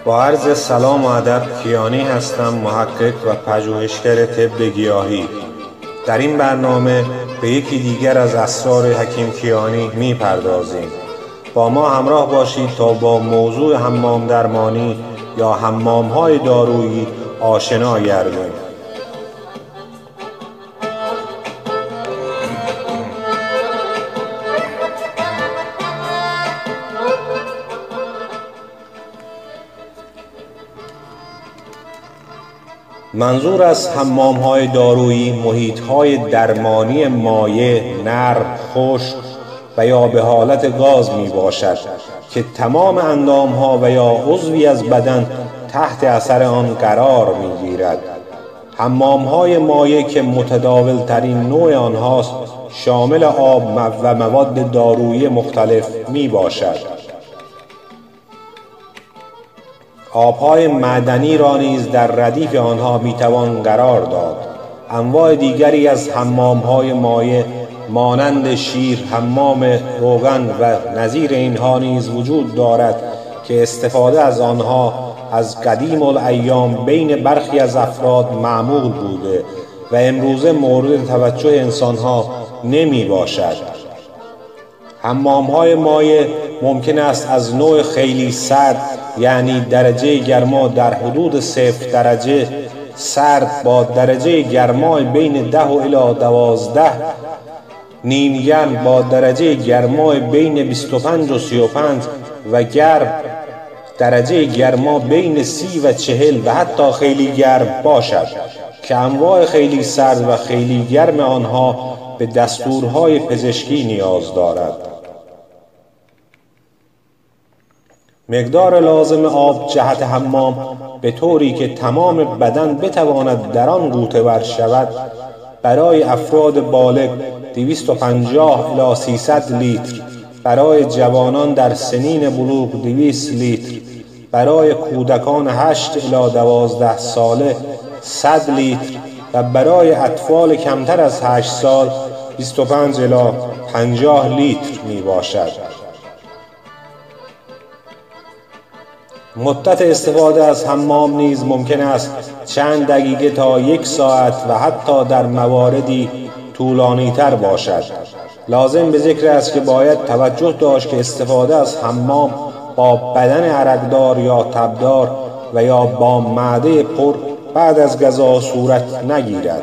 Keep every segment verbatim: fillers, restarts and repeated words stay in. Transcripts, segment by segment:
با عرض سلام و ادب کیانی هستم، محقق و پژوهشگر طب گیاهی. در این برنامه به یکی دیگر از اسرار حکیم کیانی می پردازیم. با ما همراه باشید تا با موضوع حمام درمانی یا حمام‌های دارویی آشنا گردیم. منظور از حمام‌های دارویی محیط‌های درمانی مایع، نرم، خشک و یا به حالت گاز می باشد که تمام اندام‌ها و یا عضوی از بدن تحت اثر آن قرار می گیرد. حمام‌های مایع که متداول ترین نوع آنهاست شامل آب و مواد دارویی مختلف می باشد. آبهای معدنی را نیز در ردیف آنها میتوان قرار داد. انواع دیگری از حمامهای مایع مانند شیر، حمام روغن و نظیر اینها نیز وجود دارد که استفاده از آنها از قدیم الایام بین برخی از افراد معمول بوده و امروزه مورد توجه انسانها نمی باشد. حمام‌های مایع ممکن است از نوع خیلی سرد، یعنی درجه گرما در حدود صفر درجه سرد با درجه گرمای بین ده و الی دوازده، نیم گرم با درجه گرمای بین بیست و پنج و سی و پنج و گرم درجه گرما بین سی و چهل و حتی خیلی گرم باشد که انواع خیلی سرد و خیلی گرم آنها به دستورهای پزشکی نیاز دارد. مقدار لازم آب جهت حمام به طوری که تمام بدن بتواند در آن غوطه ور شود برای افراد بالغ دویست و پنجاه الی سیصد لیتر، برای جوانان در سنین بلوغ دویست لیتر، برای کودکان هشت الی دوازده ساله صد لیتر و برای اطفال کمتر از هشت سال بیست و پنج الی پنجاه لیتر می باشد. مدت استفاده از حمام نیز ممکن است چند دقیقه تا یک ساعت و حتی در مواردی طولانی تر باشد. لازم به ذکر است که باید توجه داشت که استفاده از حمام با بدن عرقدار یا تبدار و یا با معده پر بعد از غذا صورت نگیرد.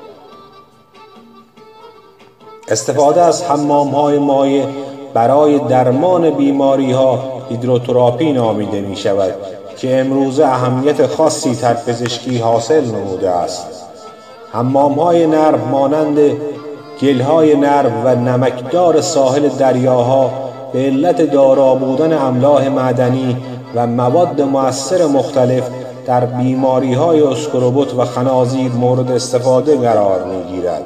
استفاده از حمام‌های مایع برای درمان بیماری‌ها هیدروتراپی نامیده می شود که امروزه اهمیت خاصی در پزشکی حاصل نموده است. حمام‌های نرم مانند گل‌های نرم و نمکدار ساحل دریاها به علت دارا بودن املاح معدنی و مواد مؤثر مختلف در بیماری‌های اسکروبوت و خنازیر مورد استفاده قرار می‌گیرد.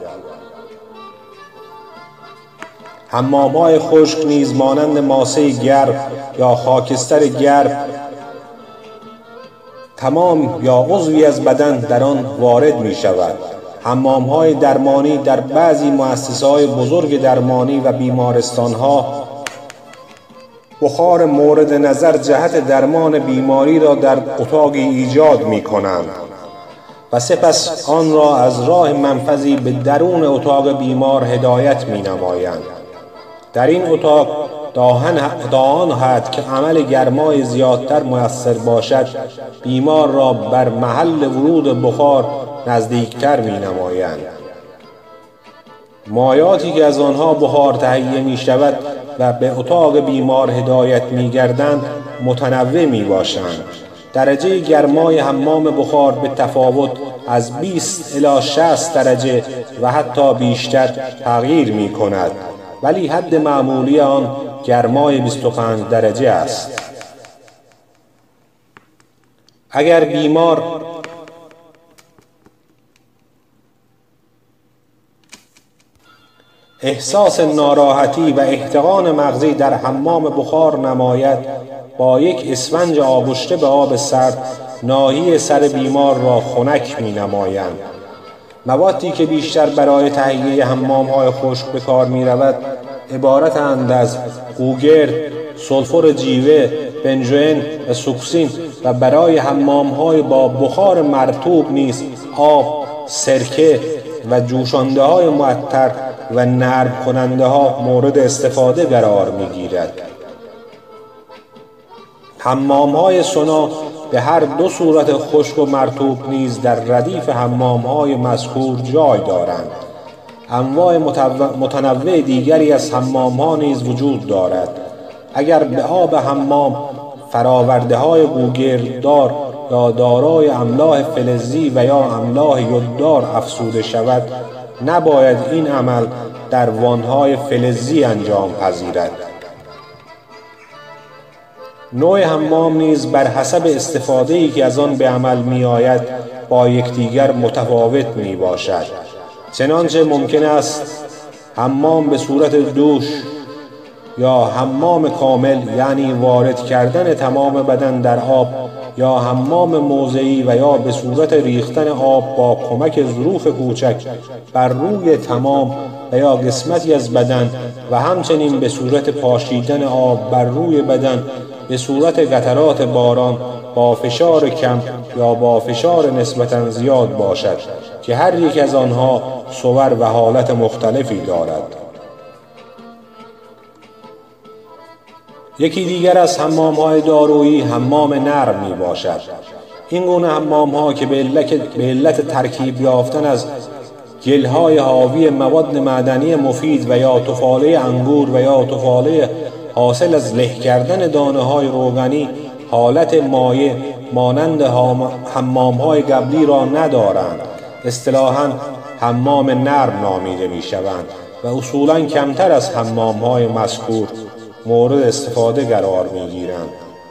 حمام‌های خشک نیز مانند ماسه گرم یا خاکستر گرم تمام یا عضوی از بدن در آن وارد می شود. حمام‌های درمانی در بعضی مؤسسه‌های بزرگ درمانی و بیمارستان‌ها بخار مورد نظر جهت درمان بیماری را در اتاقی ایجاد می کنند و سپس آن را از راه منفذی به درون اتاق بیمار هدایت می نمایند. در این اتاق تا آن حد که عمل گرمای زیادتر مؤثر باشد بیمار را بر محل ورود بخار نزدیکتر می نمایند. مایعاتی که از آنها بخار تهیه می شود و به اتاق بیمار هدایت می گردند متنوع می باشند. درجه گرمای حمام بخار به تفاوت از بیست الی شصت درجه و حتی بیشتر تغییر می کند، ولی حد معمولی آن گرمای بیست و پنج درجه است. اگر بیمار احساس ناراحتی و احتقان مغزی در حمام بخار نماید، با یک اسفنج آغشته به آب سرد ناحیه سر بیمار را خنک می نمایند. موادی که بیشتر برای تهیه حمام‌های خشک به کار می رود عبارتند از گوگرد، سولفور جیوه، بنزوئن و سوکسین و برای حمام‌های با بخار مرطوب نیز آب، سرکه و جوشانده های معطر و نرم کننده ها مورد استفاده قرار می‌گیرد. حمام‌های سونا به هر دو صورت خشک و مرطوب نیز در ردیف حمام‌های مذکور جای دارند. انواع متنوع دیگری از حمام‌ها نیز وجود دارد. اگر به آب حمام فراورده‌های گوگرددار یا دارای املاح فلزی و یا املاح یوددار افزوده شود، نباید این عمل در وانهای فلزی انجام پذیرد. نوع حمام نیز بر حسب استفاده‌ای که از آن به عمل می آید با یکدیگر متفاوت می باشد. چنانچه ممکن است حمام به صورت دوش یا حمام کامل، یعنی وارد کردن تمام بدن در آب، یا حمام موضعی و یا به صورت ریختن آب با کمک ظروف کوچک بر روی تمام و یا قسمتی از بدن و همچنین به صورت پاشیدن آب بر روی بدن به صورت قطرات باران با فشار کم یا با فشار نسبتاً زیاد باشد که هر یک از آنها صور و حالت مختلفی دارد. یکی دیگر از حمام‌های دارویی حمام نرم می باشد. این گونه حمام‌ها که به علت, به علت ترکیب یافتن از گل‌های حاوی مواد معدنی مفید و یا تفاله انگور و یا تفاله حاصل از له کردن دانه‌های روغنی حالت مایع مانند حمام‌های قبلی را ندارند، اصطلاحاً حمام نرم نامیده می‌شوند و اصولاً کمتر از حمام‌های مذکور مورد استفاده قرار می‌گیرند.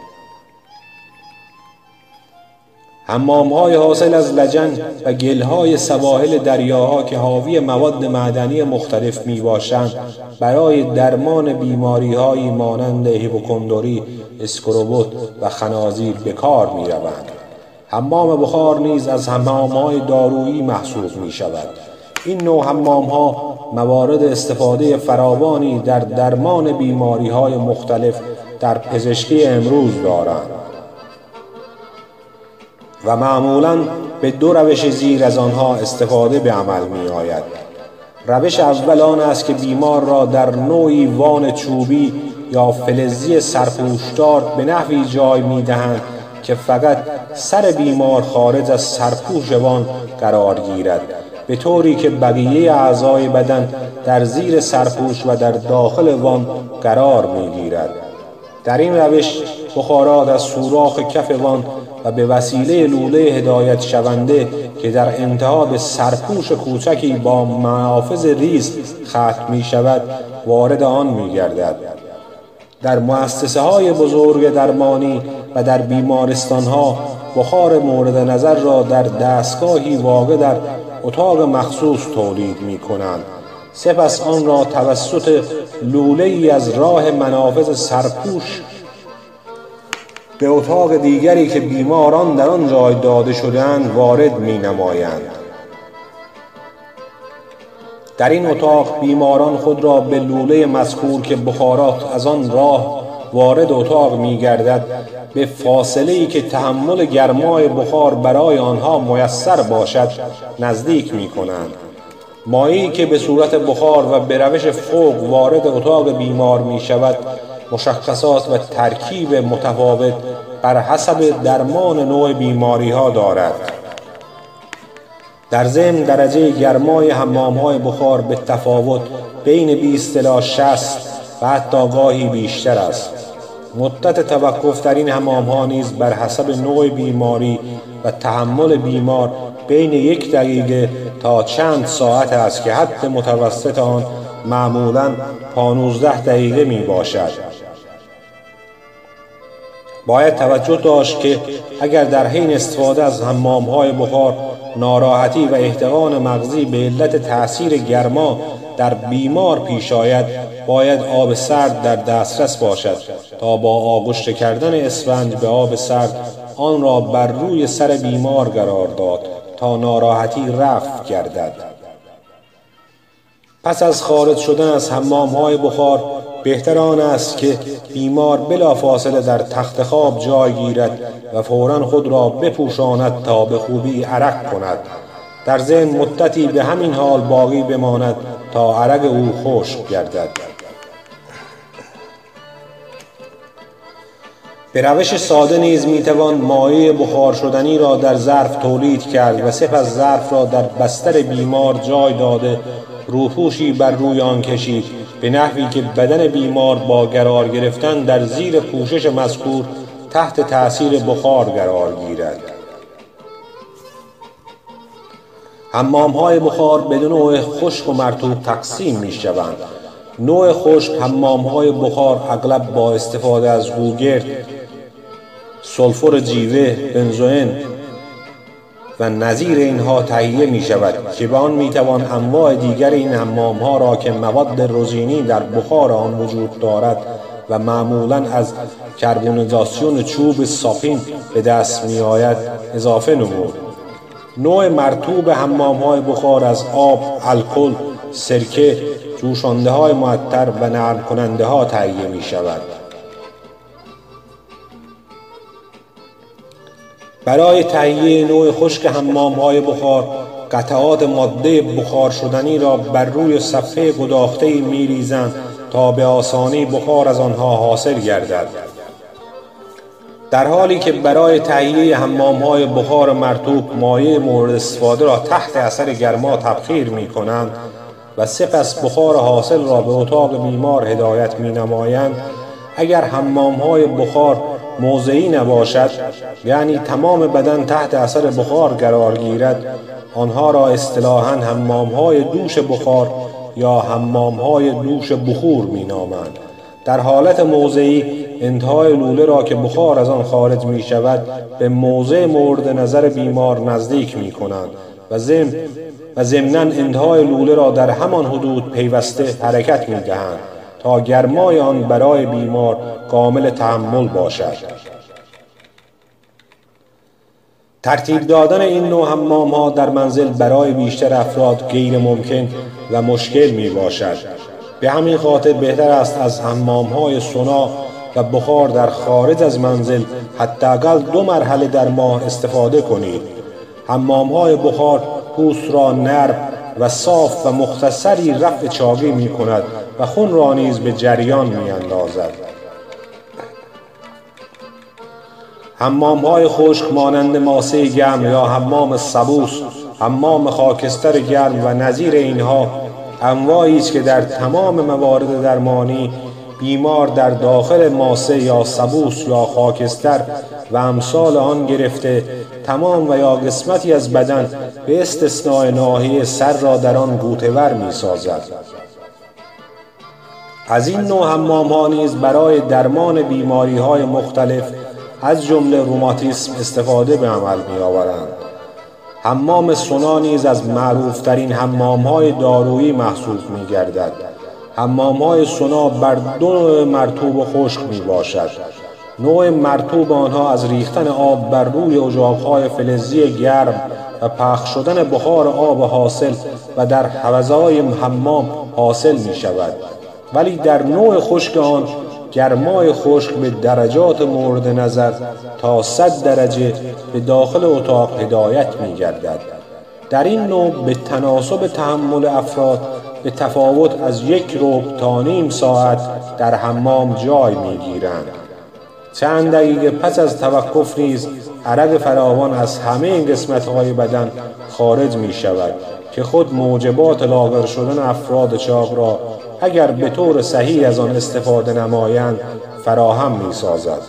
حمام‌های حاصل از لجن و گل‌های سواحل دریاها که حاوی مواد معدنی مختلف میباشند برای درمان بیماری‌هایی مانند هیپوکندری، اسکروبوت و خنازیر به کار می‌روند. حمام بخار نیز از حمام‌های دارویی محسوب می‌شود. این نوع حمام‌ها موارد استفاده فراوانی در درمان بیماری‌های مختلف در پزشکی امروز دارند و معمولاً به دو روش زیر از آنها استفاده به عمل می آید. روش اول آن است که بیمار را در نوعی وان چوبی یا فلزی سرپوشدار به نحوی جای می دهند که فقط سر بیمار خارج از سرپوش وان قرار گیرد، به طوری که بقیه اعضای بدن در زیر سرپوش و در داخل وان قرار می گیرد. در این روش بخارات از سوراخ کف وان و به وسیله لوله هدایت شونده که در انتها به سرپوش کوچکی با منافذ ریز ختم می شود وارد آن می گردد. در مؤسسه های بزرگ درمانی و در بیمارستان ها بخار مورد نظر را در دستگاهی واقع در اتاق مخصوص تولید می کنند. سپس آن را توسط لوله‌ای از راه منافذ سرپوش به اتاق دیگری که بیماران در آن جای داده شده‌اند وارد می نمایند. در این اتاق بیماران خود را به لوله مذکور که بخارات از آن راه وارد اتاق می گردد به فاصله‌ای که تحمل گرمای بخار برای آنها میسر باشد نزدیک می کنند. مایعی که به صورت بخار و به روش فوق وارد اتاق بیمار می شود مشخصات و ترکیب متفاوت بر حسب درمان نوع بیماری ها دارد. در ضمن درجه گرمای حمام‌های بخار به تفاوت بین بیست الی شصت و حتی گاهی بیشتر است. مدت توقف در این حمام‌ها نیز بر حسب نوع بیماری و تحمل بیمار بین یک دقیقه تا چند ساعت است که حد متوسط آن معمولاً پانزده دقیقه می باشد. باید توجه داشت که اگر در حین استفاده از حمام‌های بخار ناراحتی و احتقان مغزی به علت تأثیر گرما در بیمار پیش آید، باید آب سرد در دسترس باشد تا با آغشته کردن اسفنج به آب سرد آن را بر روی سر بیمار قرار داد تا ناراحتی رفع گردد. پس از خارج شدن از حمام‌های بخار بهتر آن است که بیمار بلافاصله در تخت خواب جای گیرد و فوراً خود را بپوشاند تا به خوبی عرق کند. در ذهن مدتی به همین حال باقی بماند تا عرق او خشک گردد. به روش ساده نیز میتوان مایع بخار شدنی را در ظرف تولید کرد و سپس ظرف را در بستر بیمار جای داده روپوشی بر روی آن کشید، به نحوی که بدن بیمار با قرار گرفتن در زیر پوشش مذکور تحت تأثیر بخار قرار گیرد. حمام‌های بخار به دو نوع خشک و مرطوب تقسیم می‌شوند. نوع خشک حمام‌های بخار اغلب با استفاده از گوگرد، سلفور جیوه، بنزوئن و نظیر اینها تهیه می شود که به آن می توان انواع دیگر این حمام‌ها را که مواد روزینی در بخار آن وجود دارد و معمولاً از کربونیزاسیون چوب ساپین به دست می آید اضافه نمود. نوع مرطوب حمام‌های بخار از آب، الکل، سرکه، جوشانده‌های معطر و نرم کننده‌ها تهیه می شود. برای تهیه نوع خشک حمام‌های بخار، قطعات ماده بخار شدنی را بر روی صفحه گداخته‌ای می‌ریزند تا به آسانی بخار از آنها حاصل گردد. در حالی که برای تهیه حمام‌های بخار مرطوب مایع مورد استفاده را تحت اثر گرما تبخیر می‌کنند و سپس بخار حاصل را به اتاق بیمار هدایت می‌نمایند، اگر حمام‌های بخار موضعی نباشد، یعنی تمام بدن تحت اثر بخار قرار گیرد، آنها را اصطلاحاً حمام‌های دوش بخار یا حمام‌های دوش بخور می‌نامند. در حالت موضعی انتهای لوله را که بخار از آن خارج می شود به موضع مورد نظر بیمار نزدیک می کنند و ضمن و ضمناً انتهای لوله را در همان حدود پیوسته حرکت می دهند تا گرمای آن برای بیمار کامل تحمل باشد. ترتیب دادن این نوع حمام‌ها در منزل برای بیشتر افراد غیر ممکن و مشکل می باشد. به همین خاطر بهتر است از حمام‌های سونا و بخار در خارج از منزل حداقل دو مرحله در ماه استفاده کنید. حمام‌های بخار پوست را نرم و صاف و مختصری رفع چاقی می کند و خون را نیز به جریان می اندازد. حمام‌های خشک مانند ماسه گرم یا حمام سبوس، حمام خاکستر گرم و نظیر اینها انواعی است که در تمام موارد درمانی بیمار در داخل ماسه یا سبوس یا خاکستر و امثال آن گرفته تمام و یا قسمتی از بدن به استثناء ناحیه سر را در آن غوطه‌ور می‌سازد. از این نوع حمام‌ها نیز برای درمان بیماری‌های مختلف از جمله روماتیسم استفاده به عمل می‌آورند. حمام سونا نیز از معروف‌ترین حمام‌های دارویی محسوب می‌گردد. حمام‌های سونا بر دو نوع مرطوب و خشک میباشد. نوع مرطوب آنها از ریختن آب بر روی اجاق‌های فلزی گرم و پخش شدن بخار آب حاصل و در حوضهای حمام حاصل می شود، ولی در نوع خشک آن گرمای خشک به درجات مورد نظر تا صد درجه به داخل اتاق هدایت می گردد. در این نوع به تناسب تحمل افراد به تفاوت از یک ربع تا نیم ساعت در حمام جای می گیرند. چند دقیقه پس از توقف نیز عرق فراوان از همه قسمت‌های بدن خارج می شود که خود موجبات لاغر شدن افراد چاق را اگر به طور صحیح از آن استفاده نمایند فراهم می سازد.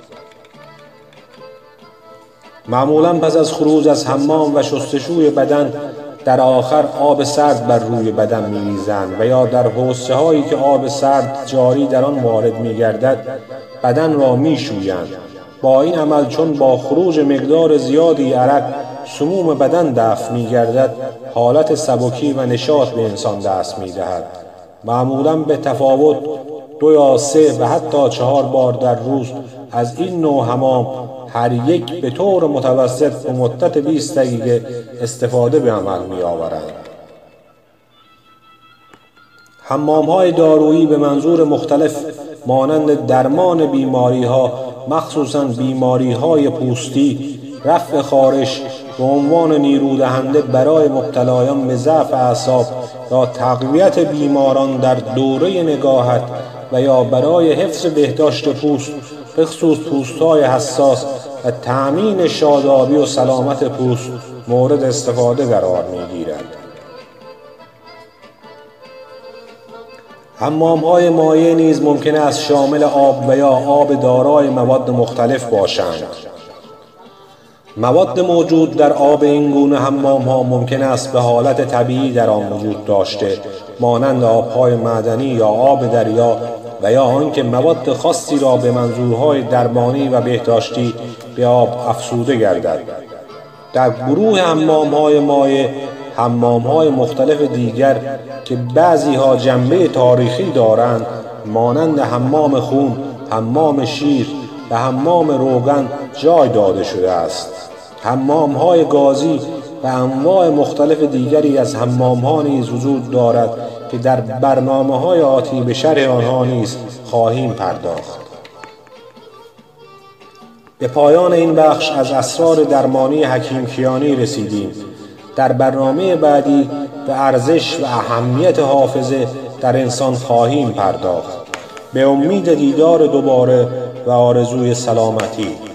معمولاً پس از خروج از حمام و شستشوی بدن در آخر آب سرد بر روی بدن می‌ریزند و یا در حوضچه هایی که آب سرد جاری در آن وارد می‌گردد بدن را می‌شویند. با این عمل چون با خروج مقدار زیادی عرق سموم بدن دفع می‌گردد، حالت سبکی و نشاط به انسان دست می‌دهد. معمولاً به تفاوت دو یا سه و حتی چهار بار در روز از این نوع حمام هر یک به طور متوسط به مدت بیست دقیقه استفاده به عمل می آورند. حمام‌های دارویی به منظور مختلف مانند درمان بیماری‌ها، مخصوصاً بیماری‌های پوستی، رفع خارش به عنوان نیرودهنده برای مبتلایان به ضعف اعصاب یا تقویت بیماران در دوره نگاهت و یا برای حفظ بهداشت پوست، به خصوص پوست‌های حساس و تأمین شادابی و سلامت پوست مورد استفاده قرار می‌گیرد. حمام‌های مایع نیز ممکن است شامل آب و یا آب دارای مواد مختلف باشند. مواد موجود در آب این گونه حمام‌ها ممکن است به حالت طبیعی در آن وجود داشته، مانند آب‌های معدنی یا آب دریا، و یا آنکه مواد خاصی را به منظورهای درمانی و بهداشتی به آب افزوده گردد. در گروه حمام‌های مایع، حمام‌های مختلف دیگر که بعضی‌ها جنبه تاریخی دارند، مانند حمام خون، حمام شیر و حمام روغن جای داده شده است. حمام‌های گازی و انواع مختلف دیگری از حمام‌ها نیز وجود دارد که در برنامه‌های آتی به شرح آنها نیز خواهیم پرداخت. به پایان این بخش از اسرار درمانی حکیم کیانی رسیدیم. در برنامه بعدی به ارزش و اهمیت حافظه در انسان خواهیم پرداخت. به امید دیدار دوباره و آرزوی سلامتی.